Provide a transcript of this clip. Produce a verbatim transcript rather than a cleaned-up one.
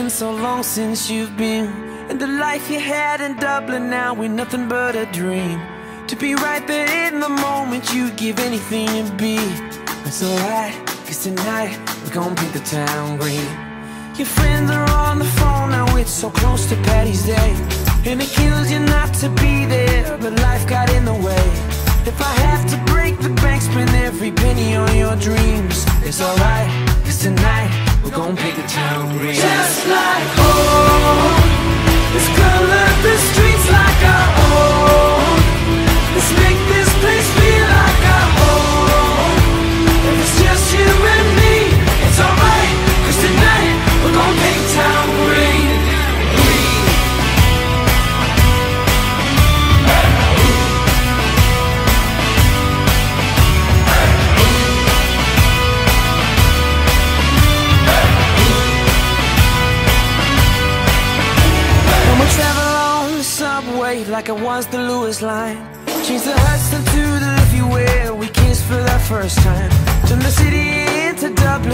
been so long since you've been, and the life you had in Dublin now ain't nothing but a dream. To be right there in the moment, you'd give anything to be. It's alright, cause tonight we're gonna paint the town green. Your friends are on the phone now, it's so close to Paddy's Day, and it kills you not to be there, but life got in the way. If I have to break the bank, spend every penny on your dreams, it's alright, cause tonight we're gonna paint the town green. Just like home, let's color the streets like our own. Let's make this place feel like our home. If it's just you and me, it's alright, cause tonight we're gonna paint town green. Travel on the subway like it was the Lewis line. Change the Hudson to the Liffey where we kissed for the first time. Turn the city into Dublin.